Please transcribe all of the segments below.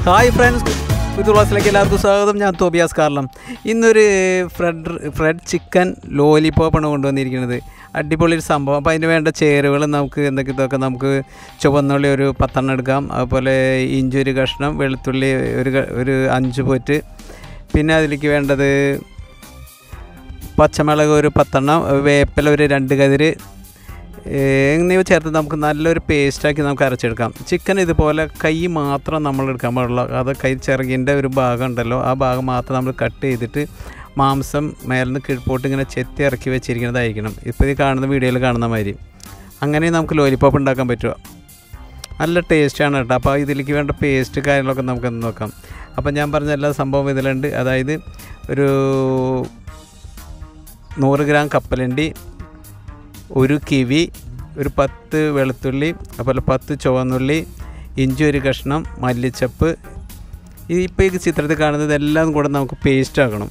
Hi friends, പുതിയ ക്ലാസ്സിലേക്ക് എല്ലാവർക്കും സ്വാഗതം. ഞാൻ തോബിയാസ് കാർലം. ഇന്നൊരു ഫ്രെഡ് ചിക്കൻ ലോലിപ്പോപ്പാണ് കൊണ്ടുവന്നിരിക്കുന്നത്. അടിപൊളി ഒരു സംഭവം. അപ്പോൾ അതിന് വേണ്ട ചേരുവകൾ നമുക്ക് എന്തൊക്കെ നമുക്ക് ചുവന്നുള്ളി ഒരു 10 എടുക്കാം, അതുപോലെ ഇഞ്ചി ഒരു കഷ്ണം, വെളുത്തുള്ളി ഒരു 5 പോറ്റ്, പിന്നെ അതിലേക്ക് വേണ്ടത് പച്ചമുളക് ഒരു 10, വേപ്പില ഒരു 2 കതിര് എന്നിവ ചേർത്ത് നമുക്ക് നല്ലൊരു പേസ്റ്റാക്കി നമുക്ക് അരച്ചെടുക്കാം. ചിക്കൻ ഇതുപോലെ കൈ മാത്രം നമ്മൾ എടുക്കാൻ പാടുള്ളൂ. അത് കൈ ചിറകിൻ്റെ ഒരു ഭാഗം ഉണ്ടല്ലോ, ആ ഭാഗം മാത്രം നമ്മൾ കട്ട് ചെയ്തിട്ട് മാംസം മേലിന്ന് കീഴ്പോട്ട് ഇങ്ങനെ ചെത്തി ഇറക്കി വെച്ചിരിക്കുന്നതായിരിക്കണം. ഇപ്പോൾ ഈ കാണുന്ന വീഡിയോയിൽ കാണുന്ന മാതിരി. അങ്ങനെ നമുക്ക് ലോലിപ്പോപ്പ് ഉണ്ടാക്കാൻ പറ്റുക. നല്ല ടേസ്റ്റാണ് കേട്ടോ. അപ്പോൾ ഇതിലേക്ക് വേണ്ട പേസ്റ്റ് കാര്യങ്ങളൊക്കെ നമുക്ക് നോക്കാം. അപ്പോൾ ഞാൻ പറഞ്ഞ എല്ലാ സംഭവം ഇതിലുണ്ട്. അതായത് ഒരു 100 ഗ്രാം കപ്പലണ്ടി, ഒരു കിവി, ഒരു 10 വെളുത്തുള്ളി, അതുപോലെ 10 ചുവന്നുള്ളി, ഇഞ്ചി ഒരു കഷ്ണം, മല്ലിച്ചപ്പ്. ഇപ്പോൾ ഈ ചിത്രത്തിൽ കാണുന്നത് എല്ലാം കൂടെ നമുക്ക് പേസ്റ്റ് ആക്കണം.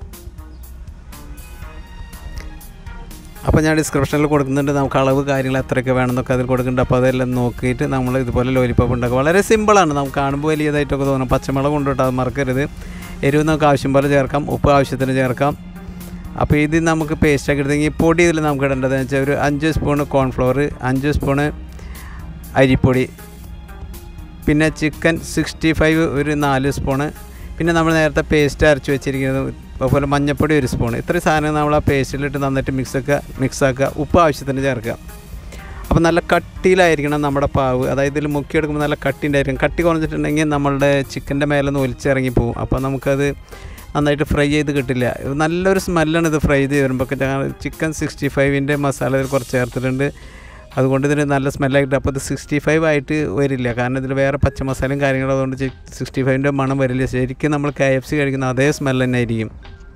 അപ്പോൾ ഞാൻ ഡിസ്ക്രിപ്ഷനിൽ കൊടുക്കുന്നുണ്ട്, നമുക്ക് അളവ് കാര്യങ്ങൾ എത്രയൊക്കെ വേണമെന്നൊക്കെ അതിൽ കൊടുക്കുന്നുണ്ട്. അപ്പോൾ അതെല്ലാം നോക്കിയിട്ട് നമ്മൾ ഇതുപോലെ ലോലിപ്പോപ്പ് ഉണ്ടാക്കുക. വളരെ സിമ്പിളാണ്. നമുക്ക് കാണുമ്പോൾ വലിയതായിട്ടൊക്കെ തോന്നും. പച്ചമുളക് കൊണ്ടിട്ട് അത് മറക്കരുത്. എരിവ് നമുക്ക് ആവശ്യം പോലെ ചേർക്കാം, ഉപ്പ് ആവശ്യത്തിന് ചേർക്കാം. അപ്പോൾ ഇത് നമുക്ക് പേസ്റ്റാക്കി എടുത്തെങ്കിൽ പൊടി ഇതിൽ നമുക്ക് ഇടേണ്ടതെന്ന് വെച്ചാൽ ഒരു 5 സ്പൂണ് കോൺഫ്ലവർ, 5 സ്പൂണ് അരിപ്പൊടി, പിന്നെ ചിക്കൻ 65 ഒരു 4 സ്പൂണ്, പിന്നെ നമ്മൾ നേരത്തെ പേസ്റ്റ് അരച്ച് വെച്ചിരിക്കുന്നത്, അതുപോലെ മഞ്ഞൾപ്പൊടി 1 സ്പൂൺ. ഇത്രയും സാധനങ്ങൾ നമ്മൾ ആ പേസ്റ്റിലിട്ട് നന്നായിട്ട് മിക്സാക്കുക. ഉപ്പ് ആവശ്യത്തിന് ചേർക്കുക. അപ്പോൾ നല്ല കട്ടിയിലായിരിക്കണം നമ്മുടെ പാവ്. അതായത് ഇതിൽ മുക്കിയെടുക്കുമ്പോൾ നല്ല കട്ടി ഉണ്ടായിരിക്കും. കട്ടി കുറഞ്ഞിട്ടുണ്ടെങ്കിൽ നമ്മളുടെ ചിക്കൻ്റെ മേലെ നിന്ന് ഒലിച്ചിറങ്ങി പോകും. അപ്പോൾ നമുക്കത് നന്നായിട്ട് ഫ്രൈ ചെയ്ത് കിട്ടില്ല. നല്ലൊരു സ്മെല്ലാണ് ഇത് ഫ്രൈ ചെയ്ത് വരുമ്പോൾ. ചിക്കൻ 65ൻ്റെ മസാല ഇതിൽ കുറച്ച് ചേർത്തിട്ടുണ്ട്. അതുകൊണ്ട് ഇതിന് നല്ല സ്മെല്ലായിട്ട്. അപ്പോൾ ഇത് 65 ആയിട്ട് വരില്ല, കാരണം ഇതിൽ വേറെ പച്ച മസാലയും കാര്യങ്ങളും. അതുകൊണ്ട് 65ൻ്റെ മണം വരില്ല. ശരിക്കും നമ്മൾ KFC കഴിക്കുന്ന അതേ സ്മെല്ല് തന്നെ ആയിരിക്കും.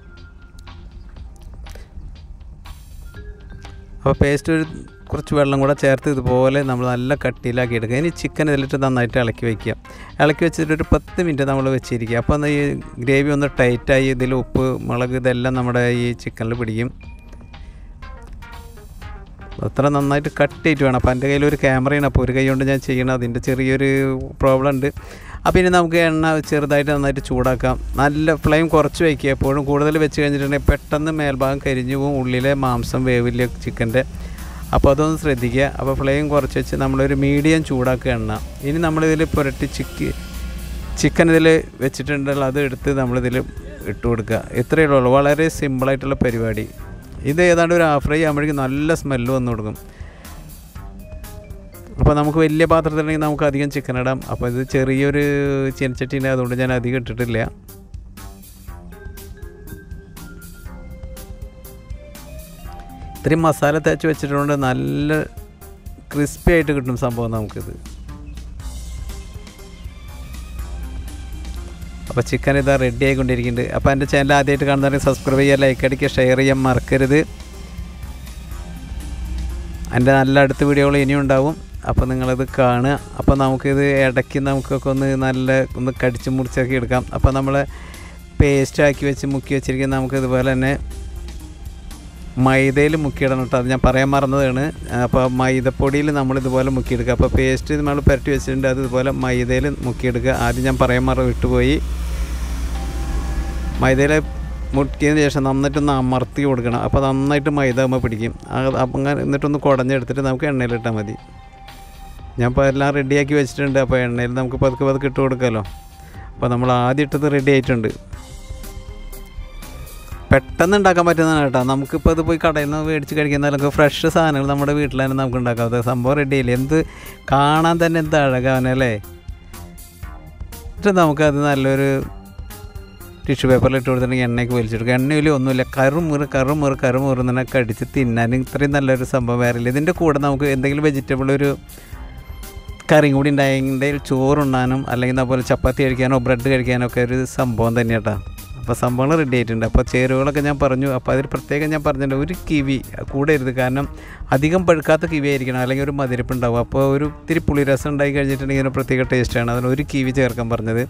അപ്പോൾ പേസ്റ്റ് കുറച്ച് വെള്ളം കൂടെ ചേർത്ത് ഇതുപോലെ നമ്മൾ നല്ല കട്ടിയിലാക്കി എടുക്കുക. ഇനി ചിക്കൻ ഇതിലിട്ട് നന്നായിട്ട് ഇളക്കി വയ്ക്കുക. ഇളക്കി വെച്ചിട്ട് ഒരു 10 മിനിറ്റ് നമ്മൾ വെച്ചിരിക്കുക. അപ്പോൾ ഈ ഗ്രേവി ഒന്ന് ടൈറ്റായി ഇതിൽ ഉപ്പ് മുളക് ഇതെല്ലാം നമ്മുടെ ഈ ചിക്കനിൽ പിടിക്കും. അത്ര നന്നായിട്ട് കട്ട് ചെയ്തിട്ട് വേണം. അപ്പോൾ എൻ്റെ കയ്യിലൊരു ക്യാമറയാണ്, അപ്പോൾ ഒരു കൈ കൊണ്ട് ഞാൻ ചെയ്യണം. അതിൻ്റെ ചെറിയൊരു പ്രോബ്ലം ഉണ്ട്. അപ്പോൾ ഇനി നമുക്ക് എണ്ണ ചെറുതായിട്ട് നന്നായിട്ട് ചൂടാക്കാം. നല്ല ഫ്ലെയിം കുറച്ച് വയ്ക്കുക. എപ്പോഴും കൂടുതൽ വെച്ച് കഴിഞ്ഞിട്ടുണ്ടെങ്കിൽ പെട്ടെന്ന് മേൽഭാഗം കരിഞ്ഞു പോകും, ഉള്ളിലെ മാംസം വേവില്ല ചിക്കൻ്റെ. അപ്പോൾ അതൊന്ന് ശ്രദ്ധിക്കുക. അപ്പോൾ ഫ്ലെയിം കുറച്ച് വെച്ച് നമ്മളൊരു മീഡിയം ചൂടാക്കുക എണ്ണ. ഇനി നമ്മളിതിൽ പുരട്ടി ചിക്കൻ ഇതിൽ വെച്ചിട്ടുണ്ടല്ലോ, അത് എടുത്ത് നമ്മളിതിൽ ഇട്ട് കൊടുക്കുക. ഇത്രയേ ഉള്ളൂ. വളരെ സിമ്പിളായിട്ടുള്ള പരിപാടി. ഇത് ഏതാണ്ട് ഒരു ഹാഫ് ഫ്രൈ ആകുമ്പോഴേക്കും നല്ല സ്മെല്ല് വന്നു കൊടുക്കും. അപ്പോൾ നമുക്ക് വലിയ പാത്രത്തിലുണ്ടെങ്കിൽ നമുക്ക് അധികം ചിക്കൻ ഇടാം. അപ്പോൾ ഇത് ചെറിയൊരു ചീനച്ചട്ടിയുണ്ട്, അതുകൊണ്ട് ഞാൻ അധികം ഇട്ടിട്ടില്ല. ഇത്രയും മസാല തേച്ച് വെച്ചിട്ടുണ്ട്. നല്ല ക്രിസ്പി ആയിട്ട് കിട്ടും സംഭവം നമുക്കിത്. അപ്പോൾ ചിക്കൻ ഇതാ റെഡി ആയിക്കൊണ്ടിരിക്കുന്നുണ്ട്. അപ്പോൾ എൻ്റെ ചാനൽ ആദ്യമായിട്ട് കാണുന്നവരെ സബ്സ്ക്രൈബ് ചെയ്യുക, ലൈക്ക് അടിക്കുക, ഷെയർ ചെയ്യാൻ മറക്കരുത്. എൻ്റെ നല്ല അടുത്ത വീഡിയോകൾ ഇനിയും ഉണ്ടാവും. അപ്പോൾ നിങ്ങളത് കാണുക. അപ്പോൾ നമുക്കിത് ഇടയ്ക്ക് നമുക്കൊക്കെ ഒന്ന് കടിച്ച് മുറിച്ചൊക്കെ എടുക്കാം. അപ്പോൾ നമ്മൾ പേസ്റ്റാക്കി വെച്ച് മുക്കി വെച്ചിരിക്കുന്നത് നമുക്കിതുപോലെ തന്നെ മൈദയിൽ മുക്കിയിടണം കേട്ടോ. അത് ഞാൻ പറയാൻ മറന്നതാണ്. അപ്പോൾ മൈദപ്പൊടിയിൽ നമ്മളിതുപോലെ മുക്കിയെടുക്കുക. അപ്പോൾ പേസ്റ്റ് നമ്മൾ പുരട്ടി വെച്ചിട്ടുണ്ട്, അത് ഇതുപോലെ മൈദയിൽ മുക്കിയെടുക്കുക. ആദ്യം ഞാൻ പറയാൻ വിട്ടുപോയി. മൈദയിൽ മുക്കിയതിന് ശേഷം നന്നായിട്ടൊന്ന് അമർത്തി കൊടുക്കണം. അപ്പോൾ നന്നായിട്ട് മൈദ ആകുമ്പോൾ പിടിക്കും. അങ്ങനെ എന്നിട്ടൊന്ന് കുടഞ്ഞെടുത്തിട്ട് നമുക്ക് എണ്ണയിലിട്ടാൽ മതി. ഞാൻ ഇപ്പോൾ എല്ലാം റെഡിയാക്കി വെച്ചിട്ടുണ്ട്. അപ്പോൾ എണ്ണയിൽ നമുക്ക് പതുക്കെ ഇട്ട് കൊടുക്കാമല്ലോ. അപ്പോൾ നമ്മൾ ആദ്യം ഇട്ടത് റെഡി ആയിട്ടുണ്ട്. പെട്ടെന്ന് ഉണ്ടാക്കാൻ പറ്റുന്നതാണ് കേട്ടോ. നമുക്കിപ്പോൾ ഇത് പോയി കടയിൽ നിന്ന് മേടിച്ച് കഴിക്കുന്നതിലൊക്കെ ഫ്രഷ് സാധനങ്ങൾ നമ്മുടെ വീട്ടിൽ തന്നെ നമുക്ക് ഉണ്ടാക്കാം. അത് സംഭവം റെഡി ആയില്ലേ, എന്ത് കാണാൻ തന്നെ എന്ത് അഴകാനല്ലേ. എന്നിട്ട് നമുക്കത് നല്ലൊരു ടിഷ്യൂ പേപ്പറിൽ ഇട്ട് കൊടുത്തിട്ടുണ്ടെങ്കിൽ എണ്ണയ്ക്ക് വലിച്ചെടുക്കുക. എണ്ണയിൽ ഒന്നുമില്ല, കറുമുറ് തന്നെ കടിച്ച് തിന്നാൻ ഇത്രയും നല്ലൊരു സംഭവം വേറെ ഇല്ല. ഇതിൻ്റെ കൂടെ നമുക്ക് എന്തെങ്കിലും വെജിറ്റബിൾ ഒരു കറിയും കൂടി ഉണ്ടായെങ്കിൽ ചോറുണ്ണാനും അല്ലെങ്കിൽ അതുപോലെ ചപ്പാത്തി കഴിക്കാനോ ബ്രെഡ് കഴിക്കാനോ ഒക്കെ ഒരു സംഭവം തന്നെ കേട്ടോ. അപ്പോൾ സംഭവങ്ങൾ റെഡി ആയിട്ടുണ്ട്. അപ്പോൾ ചേരുവകളൊക്കെ ഞാൻ പറഞ്ഞു. അപ്പോൾ അതിൽ പ്രത്യേകം ഞാൻ പറഞ്ഞിട്ടുണ്ട്, ഒരു കിവി കൂടെ ഇരുത്. കാരണം അധികം പഴുക്കാത്ത കിവി ആയിരിക്കണം, അല്ലെങ്കിൽ ഒരു മധുരപ്പ് ഉണ്ടാവും. അപ്പോൾ ഒരു ഇത്തിരി പുളിരസം ഉണ്ടായി കഴിഞ്ഞിട്ടുണ്ടെങ്കിൽ ഒരു പ്രത്യേക ടേസ്റ്റാണ്. അതിന് ഒരു കിവി ചേർക്കാൻ പറഞ്ഞത്.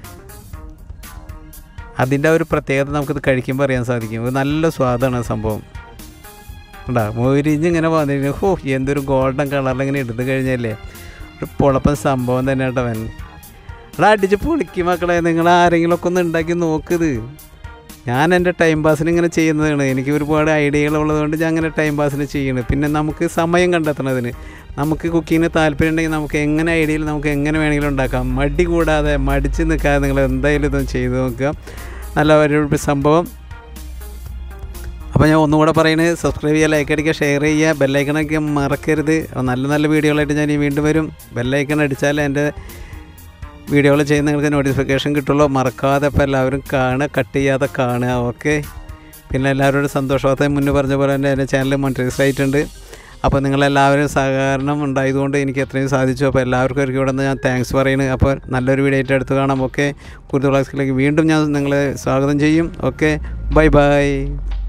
അതിൻ്റെ ഒരു പ്രത്യേകത നമുക്കിത് കഴിക്കുമ്പോൾ അറിയാൻ സാധിക്കും. ഇത് നല്ല സ്വാദാണ് സംഭവം. ഉണ്ടാ മൊരിഞ്ഞിങ്ങനെ വന്നിരിക്കുന്നു. എന്തൊരു ഗോൾഡൻ കളറിലിങ്ങനെ എടുത്തു കഴിഞ്ഞല്ലേ ഒരു പൊളപ്പൻ സംഭവം തന്നെ കേട്ടോ അവൻ. എടാ അടിച്ച് പൊളിക്ക് മക്കളെ. നിങ്ങൾ ആരെങ്കിലുമൊക്കെ ഒന്ന് ഉണ്ടാക്കി നോക്കുന്നത്. ഞാൻ എൻ്റെ ടൈം പാസിന് ഇങ്ങനെ ചെയ്യുന്നതാണ്. എനിക്ക് ഒരുപാട് ഐഡിയകളുള്ളതുകൊണ്ട് ഞാൻ അങ്ങനെ ടൈം പാസിന് ചെയ്യണം. പിന്നെ നമുക്ക് സമയം കണ്ടെത്തണതിന്, നമുക്ക് കുക്കിങ്ങിന് താല്പര്യം ഉണ്ടെങ്കിൽ നമുക്ക് എങ്ങനെ ഐഡിയയിൽ നമുക്ക് എങ്ങനെ വേണമെങ്കിലും ഉണ്ടാക്കാം. മടി കൂടാതെ മടിച്ച് നിൽക്കാതെ നിങ്ങൾ എന്തായാലും ഇതൊന്ന് ചെയ്ത് നോക്കുക. നല്ല ഒരു സംഭവം. അപ്പോൾ ഞാൻ ഒന്നുകൂടെ പറയുന്നത്, സബ്സ്ക്രൈബ് ചെയ്യുക, ലൈക്ക് അടിക്കുക, ഷെയർ ചെയ്യുക, ബെല്ലൈക്കണൊക്കെ മറക്കരുത്. നല്ല നല്ല വീഡിയോകളായിട്ട് ഞാൻ ഈ വീണ്ടും വരും. ബെല്ലൈക്കൺ അടിച്ചാൽ എൻ്റെ വീഡിയോകൾ ചെയ്യുന്ന നിങ്ങൾക്ക് നോട്ടിഫിക്കേഷൻ കിട്ടുള്ളൂ. മറക്കാതെ ഇപ്പോൾ എല്ലാവരും കാണുക, കട്ട് ചെയ്യാതെ കാണുക. ഓക്കെ. പിന്നെ എല്ലാവരോടും സന്തോഷവാർത്തയും മുന്നേ പറഞ്ഞ പോലെ തന്നെ എൻ്റെ ചാനൽ മോണിറ്റൈസ് ആയിട്ടുണ്ട്. അപ്പോൾ നിങ്ങളെല്ലാവരും സഹകരണം ഉണ്ടായതുകൊണ്ട് എനിക്ക് എത്രയും സാധിച്ചു. അപ്പോൾ എല്ലാവർക്കും ഒരിക്കൽ ഇവിടെ നിന്ന് ഞാൻ താങ്ക്സ് പറയുന്നത്. അപ്പോൾ നല്ലൊരു വീഡിയോ ആയിട്ട് അടുത്ത് കാണാം. ഓക്കെ. കൂടുതൽ ക്ലാസ്സിലേക്ക് വീണ്ടും ഞാൻ നിങ്ങളെ സ്വാഗതം ചെയ്യും. Okay, bye by.